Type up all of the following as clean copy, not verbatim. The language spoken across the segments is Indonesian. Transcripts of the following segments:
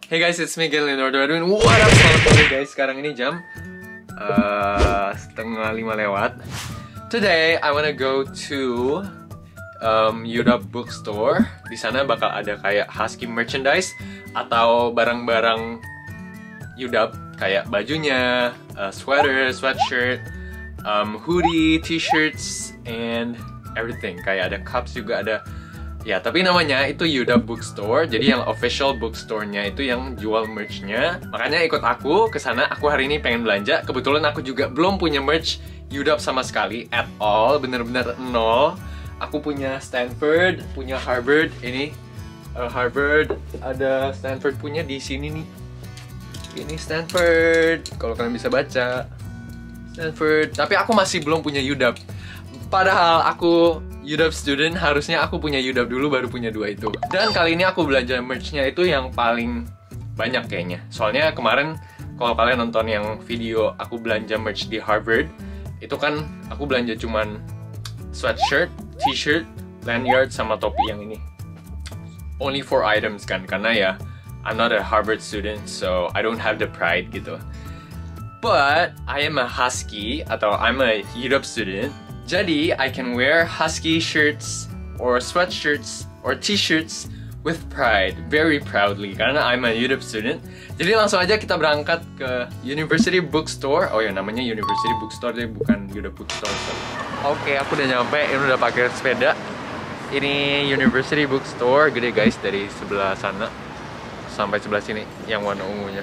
Hey guys, it's me Galen Leonardo Edwin. What up, selamat pagi guys. Sekarang ini jam 4:30 lewat. Today I wanna go to UW bookstore. Di sana bakal ada kayak Husky merchandise atau barang-barang UW kayak bajunya, sweater, sweatshirt, hoodie, t-shirts, and everything. Kayak ada cups juga ada. Ya, tapi namanya itu UW Bookstore. Jadi yang official bookstore-nya itu yang jual merch-nya. Makanya ikut aku ke sana. Aku hari ini pengen belanja. Kebetulan aku juga belum punya merch UW sama sekali at all. Bener-bener nol. Aku punya Stanford, punya Harvard. Ini Harvard, ada Stanford punya di sini nih. Ini Stanford. Kalau kalian bisa baca. Stanford. Tapi aku masih belum punya UW. Padahal aku UW student, harusnya aku punya UW dulu baru punya dua itu. Dan kali ini aku belanja merch-nya itu yang paling banyak kayaknya. Soalnya kemarin kalau kalian nonton yang video aku belanja merch di Harvard, itu kan aku belanja cuman sweatshirt, t-shirt, lanyard, sama topi yang ini. Only 4 items kan, karena ya I'm not a Harvard student, so I don't have the pride gitu. But I am a Husky, atau I'm a UW student. Jadi, I can wear Husky shirts, or sweatshirts, or t-shirts with pride, very proudly, karena I'm a UW student. Jadi langsung aja kita berangkat ke University Bookstore. Oh ya, namanya University Bookstore, jadi bukan UW Bookstore. Oke, aku udah nyampe, ini udah pakai sepeda. Ini University Bookstore, gede guys, dari sebelah sana sampai sebelah sini, yang warna ungunya.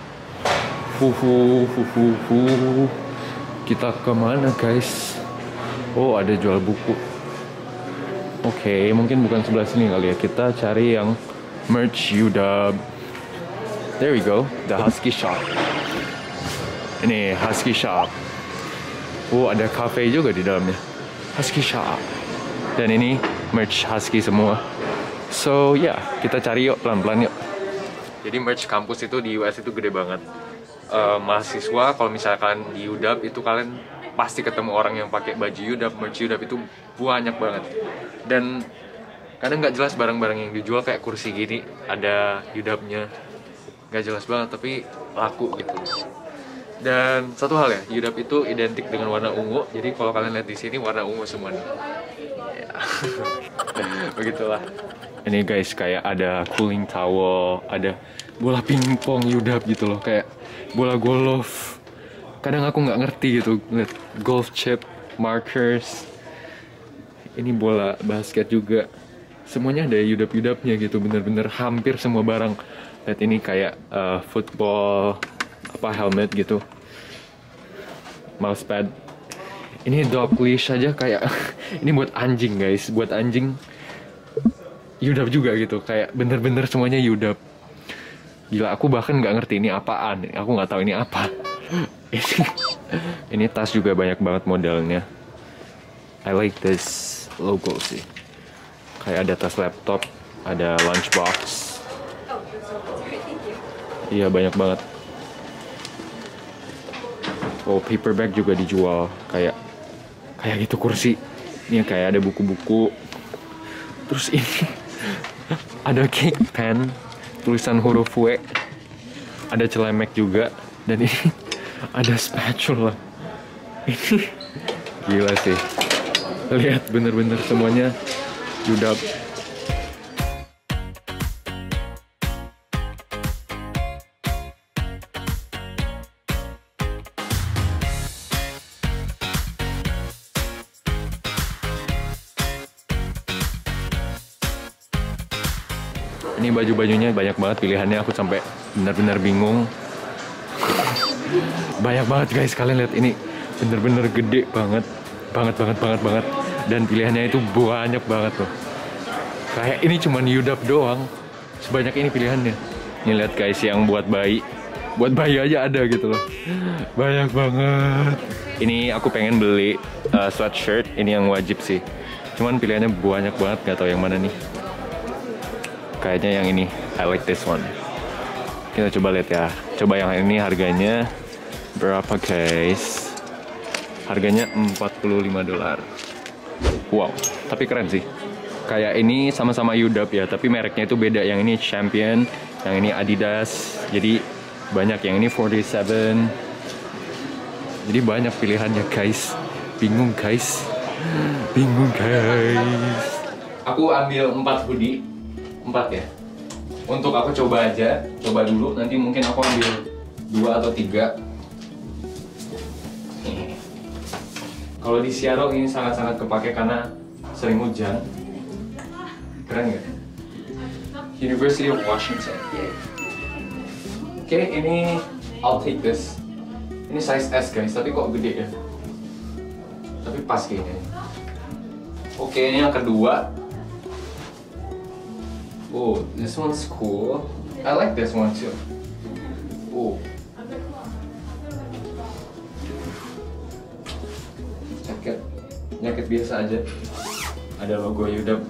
Kita kemana guys? Oh, ada jual buku. Oke, mungkin bukan sebelah sini kali ya. Kita cari yang merch UW. There we go, the Husky Shop. Ini Husky Shop. Oh, ada cafe juga di dalamnya. Husky Shop. Dan ini merch Husky semua. So, ya, kita cari yuk, pelan-pelan yuk. Jadi merch kampus itu di US itu gede banget. Mahasiswa, kalau misalkan di UW itu kalian pasti ketemu orang yang pakai baju UW, merch UW itu banyak banget. Dan kadang nggak jelas barang-barang yang dijual, kayak kursi gini ada UW-nya, nggak jelas banget tapi laku gitu. Dan satu hal ya, UW itu identik dengan warna ungu, jadi kalau kalian lihat di sini warna ungu semua nih. Ya. Begitulah. Ini guys, kayak ada cooling towel, ada bola pingpong UW gitu loh, kayak bola golf. Kadang aku nggak ngerti gitu, lihat golf chip, markers. Ini bola basket juga. Semuanya ada UW-UW-nya gitu, bener-bener hampir semua barang. Lihat ini kayak football, helmet gitu. Mousepad. Ini dog leash aja kayak, ini buat anjing guys, buat anjing. UW juga gitu, kayak bener-bener semuanya UW. Gila, aku bahkan nggak ngerti ini apaan. Aku nggak tahu ini apa. Ini tas juga banyak banget modelnya. I like this logo sih. Kayak ada tas laptop, ada lunchbox. Iya, banyak banget. Oh, paper bag juga dijual. Kayak gitu kursi. Ini kayak ada buku-buku. Terus ini ada cake pen, tulisan huruf W. Ada celemek juga. Dan ini ada spatula. Ini gila sih. Lihat, bener-bener semuanya UW. Ini baju-bajunya banyak banget pilihannya, aku sampai benar-benar bingung. Banyak banget guys, kalian lihat ini bener-bener gede banget. Banget. Dan pilihannya itu banyak banget loh. Kayak ini cuman UW doang, sebanyak ini pilihannya. Ini lihat guys, yang buat bayi aja ada gitu loh. Banyak banget. Ini aku pengen beli sweatshirt, ini yang wajib sih. Cuman pilihannya banyak banget, gak tahu yang mana nih. Kayaknya yang ini, I like this one. Kita coba lihat ya. Coba yang ini harganya berapa guys? Harganya $45. Wow, tapi keren sih. Kayak ini sama-sama UW ya, tapi mereknya itu beda. Yang ini Champion, Yang ini Adidas. Jadi banyak, yang ini 47. Jadi banyak pilihannya guys. Bingung guys. Aku ambil 4 hoodie. 4 ya. Untuk aku coba aja, coba dulu. Nanti mungkin aku ambil 2 atau 3. Kalau di Seattle ini sangat-sangat kepake karena sering hujan. Keren nggak? University of Washington. Oke, ini I'll take this. Ini size S guys, tapi kok gede ya? Tapi pas kayaknya. Oke, ini yang kedua. Oh, this one's cool. I like this one too. Oh. Jaket biasa aja. Ada logo UW.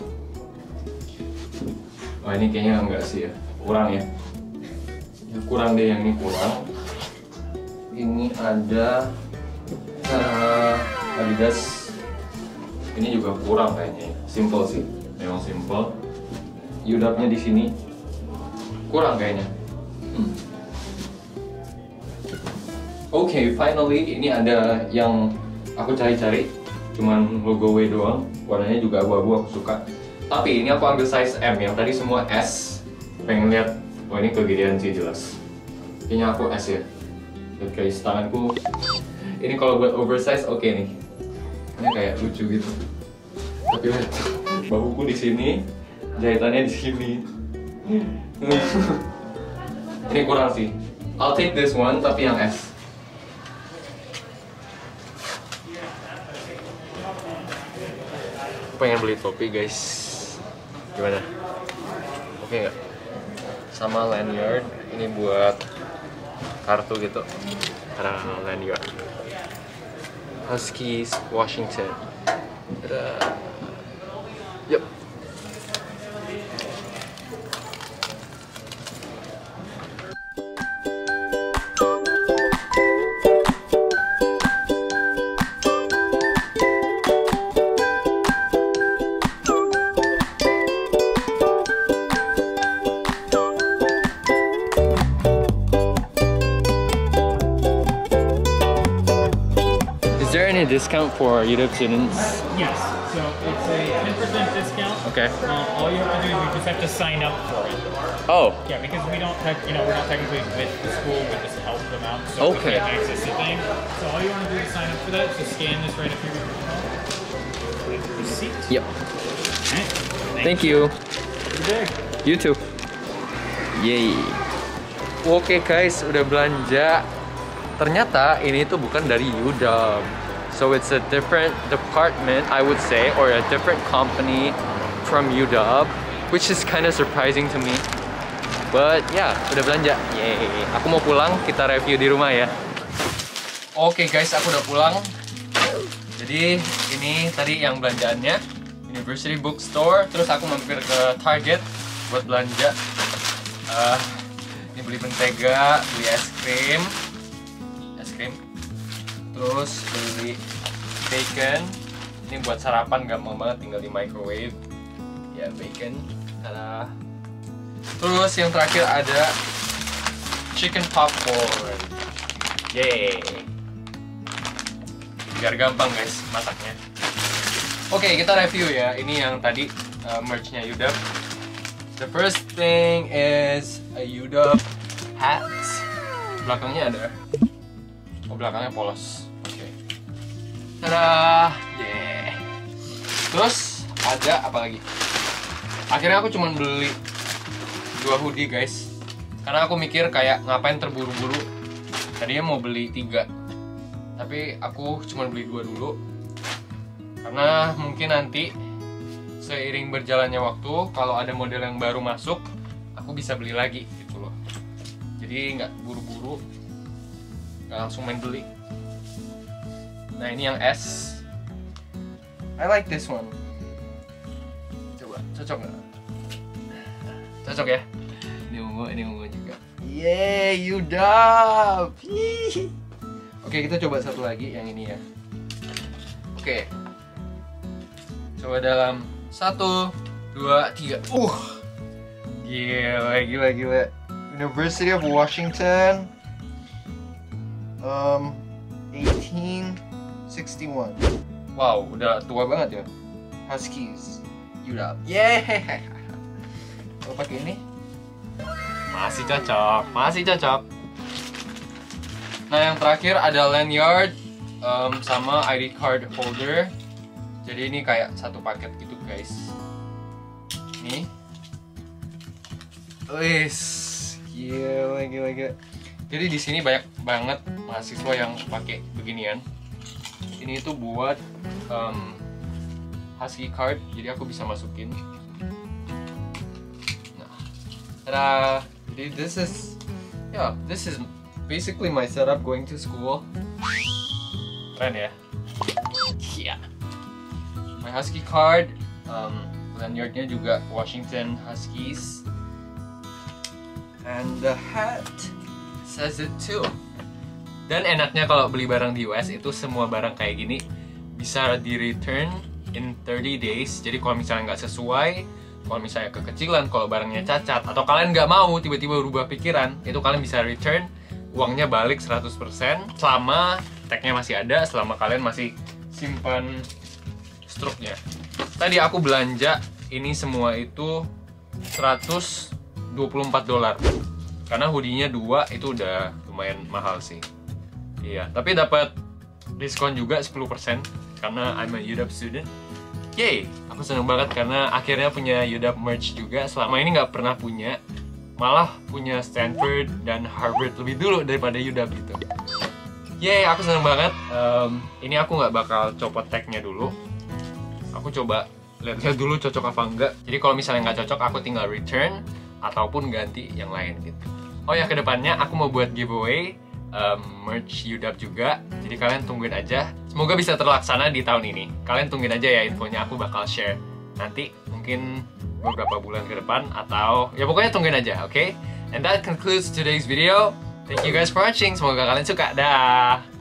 Oh, ini kayaknya enggak sih ya. Kurang ya. Kurang deh, yang ini kurang. Ini ada Adidas. Ini juga kurang kayaknya. Simple sih. Memang simple. UW-nya di sini kurang kayaknya. Oke, finally ini ada yang aku cari-cari. Cuman logo W doang. Warnanya juga abu-abu, aku suka. Tapi ini aku ambil size M, yang tadi semua S. Pengen lihat, oh ini kegedean sih jelas. Kayaknya aku S ya. Lihat guys, tanganku. Ini kalau buat oversize oke nih. Ini kayak lucu gitu. Tapi lihat, bahuku di sini, jahitannya di sini. Ini kurang sih. I'll take this one, tapi yang S. Pengen beli topi guys, gimana? Oke nggak? Sama lanyard, ini buat kartu gitu. Karena lanyard Huskies Washington. Yup. Is there any discount for UW students? Yes, so it's a 10% discount. Okay. All you have to do is you just have to sign up for it. Oh, Yeah, because we don't have, we're not technically with the school, we just help them out. So Okay. we can't access the thing. So all you want to do is sign up for that. So scan this right up here with your phone. With your receipt. yep. Alright. Thank you. Good day. You too. Yay. Oke guys, udah belanja. Ternyata ini tuh bukan dari UW. So it's a different department, I would say, or a different company from UW, which is kind of surprising to me. But yeah, udah belanja. Yay. Aku mau pulang, kita review di rumah ya. Oke guys, aku udah pulang. Jadi ini tadi yang belanjaannya, University Bookstore. Terus aku mampir ke Target buat belanja. Ini beli mentega, beli es krim. Terus beli bacon. Ini buat sarapan, gampang banget, tinggal di microwave. Ya, bacon. Tada. Terus yang terakhir ada chicken popcorn. Yeay. Biar gampang guys masaknya. Oke, kita review ya. Ini yang tadi merch-nya UW. The first thing is a UW hat. Belakangnya ada. Oh, belakangnya polos. Oke. Tada. Yeah. Terus ada apa lagi? Akhirnya aku cuma beli 2 hoodie guys. Karena aku mikir kayak ngapain terburu-buru. Tadinya mau beli 3. Tapi aku cuma beli 2 dulu. Karena mungkin nanti seiring berjalannya waktu, kalau ada model yang baru masuk, aku bisa beli lagi gitu loh. Jadi nggak buru-buru, nggak langsung main beli. Nah ini yang S. I like this one. Coba, cocok nggak? Cocok ya? Ini ungu juga. Yeay, UW. Oke, kita coba satu lagi yang ini ya. Oke. Coba dalam 1, 2, 3. Gila. University of Washington, 1861. Wow, udah tua banget ya. Huskies, UW. Yeah. Kalau pakai ini? Masih cocok, masih cocok. Nah, yang terakhir ada lanyard sama ID card holder. Jadi ini kayak satu paket gitu, guys. Nih. Wis, gila. Jadi di sini banyak banget mahasiswa yang pakai beginian. Ini itu buat Husky card, jadi aku bisa masukin. Nah, tada. Jadi this is basically my setup going to school. Keren ya? Yeah. My Husky card, lanyardnya juga Washington Huskies, and the hat says it too. Dan enaknya kalau beli barang di US itu semua barang kayak gini bisa di return in 30 days. Jadi kalau misalnya nggak sesuai, kalau misalnya kekecilan, kalau barangnya cacat, atau kalian nggak mau tiba-tiba berubah pikiran, itu kalian bisa return, uangnya balik 100% selama tagnya masih ada, selama kalian masih simpan struknya. Tadi aku belanja ini semua itu $124, karena hoodie-nya 2 itu udah lumayan mahal sih. Iya, tapi dapat diskon juga 10% karena I'm a UW student. Yay, aku seneng banget karena akhirnya punya UW merch juga. Selama ini nggak pernah punya, malah punya Stanford dan Harvard lebih dulu daripada UW gitu. Yay, aku seneng banget. Ini aku nggak bakal copot tagnya dulu. Aku coba lihat dulu cocok apa enggak. Jadi kalau misalnya nggak cocok, aku tinggal return ataupun ganti yang lain gitu. Oh ya, kedepannya aku mau buat giveaway merch UW juga. Jadi kalian tungguin aja. Semoga bisa terlaksana di tahun ini. Kalian tungguin aja ya infonya, aku bakal share nanti mungkin beberapa bulan ke depan, atau ya pokoknya tungguin aja, oke? And that concludes today's video. Thank you guys for watching. Semoga kalian suka. Dah.